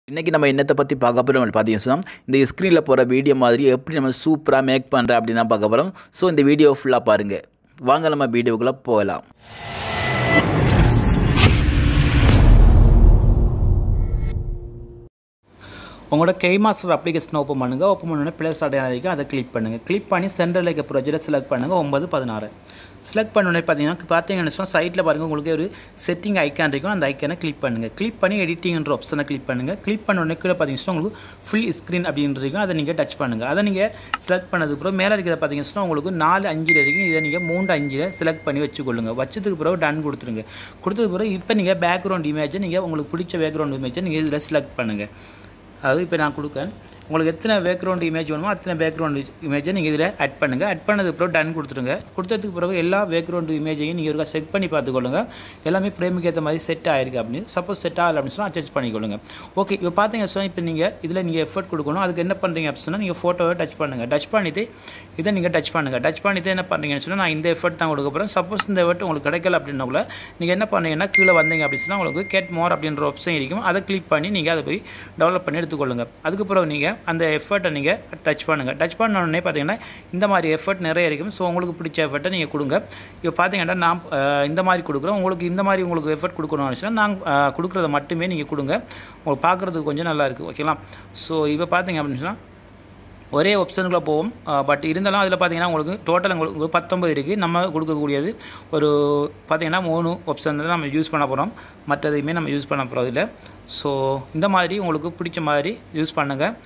இன்றைக்கி நம்ம என்னத்தை பற்றி பார்க்க போகிறோம் பார்த்தீங்கன்னா இந்த ஸ்க்ரீனில் போகிற வீடியோ மாதிரி எப்படி நம்ம சூப்பராக மேக் பண்ணுறேன் அப்படின்னு பார்க்க போகிறோம். ஸோ இந்த வீடியோ ஃபுல்லாக பாருங்கள். வாங்க நம்ம வீடியோக்குள்ளே போகலாம். உங்களோட Kinemaster அப்ளிகேஷன் ஓப்பன் பண்ணுங்கள். ஓப்பன் பண்ணோடனே ப்ளஸ் அடையாளம் இருக்கும், அதை கிளிக் பண்ணுங்கள். கிளிக் பண்ணி சென்டரில் இருக்க ப்ரொஜெக்டை செலக்ட் பண்ணுங்கள். 9:16 செலக்ட் பண்ணோடனே பார்த்தீங்கன்னா சைட்டில் பாருங்கள், உங்களுக்கு ஒரு செட்டிங் ஐக்கான் இருக்கும். அந்த ஐக்கானை கிளிக் பண்ணுங்கள். கிளிக் பண்ணி எடிட்டிங்ன்ற ஆப்ஷனை கிளிக் பண்ணுங்கள். கிளிக் பண்ணோடனே கீழே பார்த்தீங்கன்னா உங்களுக்கு ஃபுல் ஸ்க்ரீன் அப்படின்னு இருக்கும். அதை நீங்கள் டச் பண்ணுங்கள். அதை நீங்கள் செலக்ட் பண்ணதுக்கு பிறகு மேலே இருக்கிறத பார்த்தீங்கன்னா உங்களுக்கு 4:5 இருக்கும். இதை நீங்கள் 3:5 செலக்ட் பண்ணி வச்சுக்கொள்ளுங்கள். வச்சதுக்கு பிறகு டன் கொடுத்துருங்க. கொடுத்ததுக்கு பிறகு இப்போ நீங்கள் பேக்ரவுண்ட் இமேஜை நீங்கள் உங்களுக்கு பிடிச்ச பேக்ரவுண்ட் இமேஜை நீங்கள் இதில் செலக்ட் பண்ணுங்கள். அதாவது இப்போ நான் கொடுக்கேன், உங்களுக்கு எத்தனை பேக்ரவுண்ட் இமேஜ் வேணுமோ அத்தனை பேக்ரவுண்ட் இமேஜை நீங்கள் இதில் ஆட் பண்ணுங்கள். ஆட் பண்ணதுக்கு பிறகு டன் கொடுத்துருங்க. கொடுத்ததுக்கு பிறகு எல்லா பேக்ரவுண்ட் இமேஜையும் நீங்கள் ஒரு செட் பண்ணி பார்த்துக்கொள்ளுங்க. எல்லாமே பிரேமுக்கு ஏற்ற மாதிரி செட் ஆகிருக்கு அப்படின்னு. சப்போஸ் செட் ஆகலை அப்படின்னு சொன்னால் அட்ஜஸ்ட் பண்ணிக்கொள்ளுங்க. ஓகே, இப்போ பார்த்தீங்க சொன்னால் இப்போ நீங்கள் இதில் நீங்கள் எஃபர்ட் கொடுக்கணும். அதுக்கு என்ன பண்ணுறீங்க அப்படின்னா நீங்கள் ஃபோட்டோவை டச் பண்ணுங்கள். டச் பண்ணிவிட்டு இதை நீங்கள் டச் பண்ணுங்கள். டச் பண்ணிவிட்டு என்ன பண்ணுறீங்கன்னு சொன்னால் நான் இந்த எஃபர்ட் தான் கொடுக்க போகிறேன். சப்போஸ் இந்த எஃபர்ட் உங்களுக்கு கிடைக்கல அப்படின்னா கூட நீங்கள் என்ன பண்ணுறீங்கன்னா கீழே வந்தீங்க அப்படின்னு சொன்னால் உங்களுக்கு கெட் மோர் அப்படின்ற ஆப்ஷன் இருக்கும். அதை கிளிக் பண்ணி நீங்கள் அதை போய் டெவலப் பண்ணி எடுத்துக்கொள்ளுங்க. அதுக்கப்புறம் நீங்கள் அந்த எஃபர்ட்டை நீங்கள் டச் பண்ணுங்கள். டச் பண்ணோடனே பார்த்தீங்கன்னா இந்த மாதிரி எஃபர்ட் நிறைய இருக்கும். ஸோ உங்களுக்கு பிடிச்ச எஃபர்ட்டை நீங்கள் கொடுங்க. இப்போ பார்த்தீங்கன்னா நான் இந்த மாதிரி கொடுக்குறோம். உங்களுக்கு இந்த மாதிரி உங்களுக்கு எஃபர்ட் கொடுக்கணும்னு சொன்னால் நான் கொடுக்குறத மட்டுமே நீங்கள் கொடுங்க. உங்களுக்கு பார்க்குறதுக்கு கொஞ்சம் நல்லா இருக்குது. ஓகேங்களா? ஸோ இப்போ பார்த்தீங்க அப்படின்னு சொன்னால் ஒரே ஆப்ஷனுக்குள்ளே போவோம். பட் இருந்தாலும் அதில் பார்த்தீங்கன்னா உங்களுக்கு டோட்டல் உங்களுக்கு 19 இருக்குது. நம்ம கொடுக்கக்கூடியது ஒரு பார்த்தீங்கன்னா 3 ஆப்ஷன் தான் நம்ம யூஸ் பண்ண போகிறோம். மற்றதையுமே நம்ம யூஸ் பண்ண போகிறது இல்லை. ஸோ இந்த மாதிரி உங்களுக்கு பிடிச்ச மாதிரி யூஸ் பண்ணுங்கள்.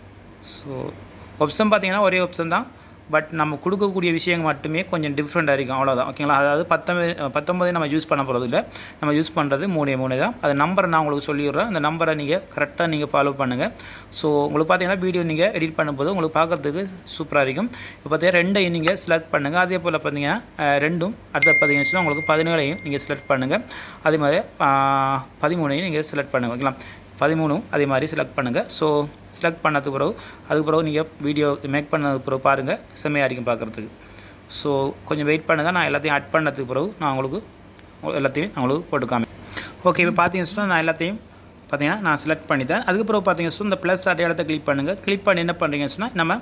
ஸோ ஆப்ஷன் பார்த்தீங்கன்னா ஒரே ஆப்ஷன் தான். பட் நம்ம கொடுக்கக்கூடிய விஷயங்கள் மட்டுமே கொஞ்சம் டிஃப்ரெண்ட்டாக இருக்கும், அவ்வளோதான். ஓகேங்களா? அதாவது 19 நம்ம யூஸ் பண்ண போகிறது இல்லை. நம்ம யூஸ் பண்ணுறது 3 தான். அது நம்பரை நான் உங்களுக்கு சொல்லிடுறேன். அந்த நம்பரை நீங்கள் கரெக்டாக நீங்கள் ஃபாலோ பண்ணுங்கள். ஸோ உங்களுக்கு பார்த்தீங்கன்னா வீடியோ நீங்கள் எடிட் பண்ணும்போது உங்களுக்கு பார்க்குறதுக்கு சூப்பராக இருக்கும். இப்போ பார்த்தீங்கன்னா 2ஐயும் நீங்கள் செலக்ட் பண்ணுங்கள். அதே போல் பார்த்தீங்கன்னா 2ம் அடுத்த பார்த்தீங்கன்னா உங்களுக்கு 17ஐயும் நீங்கள் செலக்ட் பண்ணுங்கள். அதே மாதிரி 13ஐயும் நீங்கள் செலக்ட் பண்ணுங்கள். ஓகேங்களா? 13ம் அதே மாதிரி செலக்ட் பண்ணுங்கள். ஸோ செலக்ட் பண்ணதுக்கு பிறகு அதுக்கு பிறகு நீங்கள் வீடியோ மேக் பண்ணதுக்கு பிறகு பாருங்கள், செம்மையாக இருக்கும் பார்க்குறதுக்கு. ஸோ கொஞ்சம் வெயிட் பண்ணுங்கள். நான் எல்லாத்தையும் ஆட் பண்ணதுக்கு பிறகு நான் உங்களுக்கு எல்லாத்தையும் நான் உங்களுக்கு போட்டுக்காம. ஓகே, இப்போ பார்த்தீங்கன்னா நான் எல்லாத்தையும் பார்த்தீங்கன்னா நான் செலக்ட் பண்ணிட்டேன். அதுக்கப்புறம் பார்த்தீங்கன்னா இந்த ப்ளஸ் அடையாளத்தை கிளிக் பண்ணுங்கள். கிளிக் பண்ணி என்ன பண்ணுறீங்கன்னு சொன்னால் நம்ம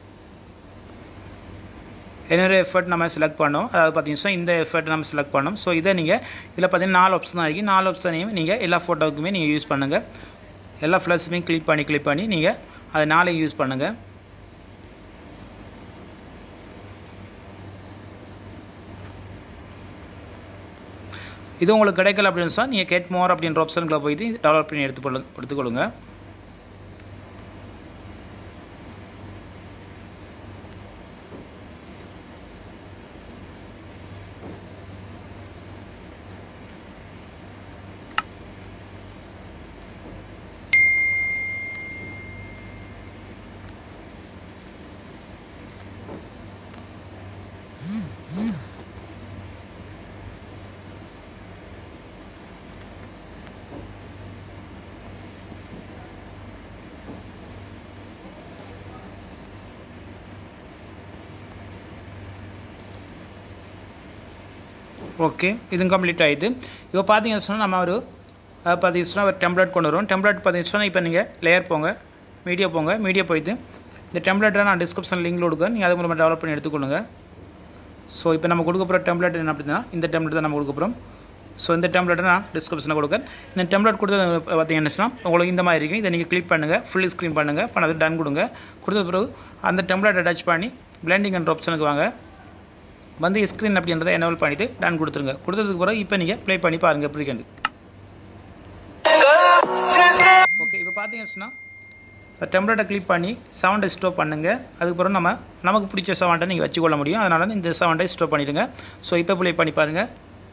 என்னோட எஃபர்ட் நம்ம செலக்ட் பண்ணோம். அதாவது பார்த்தீங்கன்னா இந்த எஃபர்ட் நம்ம செலக்ட் பண்ணோம். ஸோ இதை நீங்கள் இதில் பார்த்தீங்கன்னா 4 ஆப்ஷன் தான் இருக்குது. 4 ஆப்ஷனையும் நீங்கள் எல்லா ஃபோட்டோவுக்குமே நீங்கள் யூஸ் பண்ணுங்கள். எல்லா ஃப்ளஸுமே கிளிக் பண்ணி நீங்கள் அதை 4ஐயும் யூஸ் பண்ணுங்கள். இது உங்களுக்கு கிடைக்கல அப்படின்னு சொன்னால் நீங்கள் கெட் மோர் அப்படின்ற ஆப்ஷனுக்குள்ள போயிட்டு டெவலப் பண்ணி எடுத்துக்கொள்ளுங்க. ஓகே, இதுவும் கம்ப்ளீட் ஆகிடுது. இப்போ பார்த்தீங்கன்னு சொன்னால் நம்ம ஒரு பார்த்தீங்கன்னா ஒரு டெம்ப்ளேட் கொண்டு வரும். டெம்ப்ளேட் பார்த்தீங்கன்னா இப்போ நீங்கள் லேயர் போங்க, மீடியா போயிட்டு இந்த டெம்ப்ளேட்டை நான் டிஸ்கிரிப்ஷன் லிங்கில் கொடுக்குறேன். நீங்கள் அது மூலமாக டெவலப் பண்ணி எடுத்துக்கொள்ளுங்க. ஸோ இப்போ நம்ம கொடுக்க போகிற டெம்ப்ளேட் என்ன அப்படின்னா இந்த டெம்ப்ளேட் தான் நம்ம கொடுக்க போகிறோம். ஸோ இந்த டெம்ப்ளேட்டை நான் டிஸ்கிரிப்ஷனில் கொடுக்குறேன். இந்த டெம்ப்ளேட் கொடுத்தது பார்த்தீங்கன்னு சொன்னால் உங்களுக்கு இந்த மாதிரி இருக்கும். இதை நீங்கள் கிளிக் பண்ணுங்கள், ஃபுல் ஸ்க்ரீன் பண்ணுங்கள், பண்ணது டன் கொடுங்க. கொடுத்த பிறகு அந்த டெம்ப்ளேட்டை டச் பண்ணி பிளெண்டிங் என்ற ஆப்ஷனுக்கு வாங்க. வந்து ஸ்க்ரீன் அப்படின்றத எனேபிள் பண்ணிவிட்டு டன் கொடுத்துருங்க. கொடுத்ததுக்கு பிறகு இப்போ நீங்கள் ப்ளே பண்ணி பாருங்கள் எப்படி இருக்கு. ஓகே, இப்போ பார்த்தீங்கன்னு சொன்னால் டெம்ப்ளேட்டை கிளிக் பண்ணி சவுண்டை ஸ்டாப் பண்ணுங்கள். அதுக்கப்புறம் நமக்கு பிடிச்ச சவுண்டை நீங்கள் வச்சுக்கொள்ள முடியும். அதனால் இந்த சவுண்டை ஸ்டாப் பண்ணிவிடுங்க. ஸோ இப்போ ப்ளே பண்ணி பாருங்கள்.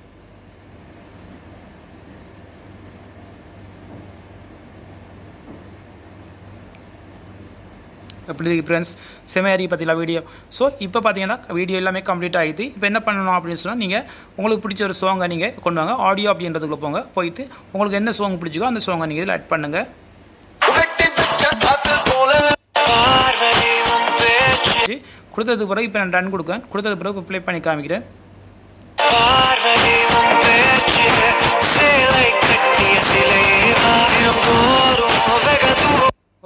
எப்படி இருக்குது ஃப்ரெண்ட்ஸ்? செமையாரி பார்த்தீங்களா வீடியோ? ஸோ இப்போ பார்த்தீங்கன்னா வீடியோ எல்லாமே கம்ப்ளீட் ஆகிடுது. இப்போ என்ன பண்ணணும் அப்படின்னு சொன்னால் நீங்கள் உங்களுக்கு பிடிச்ச ஒரு சாங்கை நீங்கள் கொண்டு வாங்க. ஆடியோ அப்படின்றதுக்குள்ளே போயிட்டு உங்களுக்கு என்ன சாங் பிடிச்சிக்கோ அந்த சாங்கை நீங்கள் இதில் ஆட் பண்ணுங்கள். கொடுத்ததுக்கு பிறகு இப்போ நான் டன் கொடுக்கேன். கொடுத்ததுக்கு பிறகு ப்ளே பண்ணி காமிக்கிறேன்.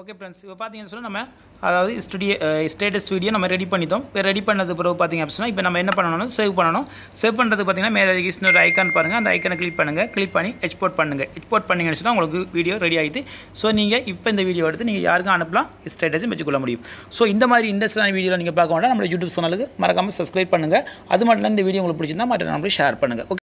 ஓகே ஃப்ரெண்ட்ஸ், இப்போ பார்த்தீங்கன்னு சொன்னால் நம்ம அதாவது ஸ்டேட்டஸ் வீடியோ நம்ம ரெடி பண்ணிட்டோம். இப்போ ரெடி பண்ணது பிறகு பார்த்தீங்க அப்படின்னா இப்போ நம்ம என்ன பண்ணணும், சேவ் பண்ணணும். சேவ் பண்ணுறது பார்த்தீங்கன்னா மேலே ஒரு ஐக்கான் பாருங்கள், அந்த ஐக்கானை கிளிக் பண்ணுங்கள். கிளிக் பண்ணி எக்ஸ்போர்ட் பண்ணுங்கள். எக்ஸ்போர்ட் பண்ணிங்கன்னு சொன்னால் உங்களுக்கு வீடியோ ரெடி ஆகிட்டு ஸோ நீங்கள் இப்போ இந்த வீடியோ எடுத்து நீங்கள் யாருக்கும் அனுப்பலாம், ஸ்டேட்டஸும் வச்சுக்கொள்ள முடியும். ஸோ இந்த மாதிரி இன்ட்ரெஸ்டான வீடியோ நீங்கள் பார்க்க வேண்டாம், நம்ம யூடியூப் சேனலுக்கு மறக்காமல் சப்ஸ்கிரைப் பண்ணுங்கள். அது மட்டும் இல்லை இந்த வீடியோ உங்களுக்கு பிடிச்சிருந்தா மற்ற நம்மளுக்கு ஷேர் பண்ணுங்கள். ஓகே.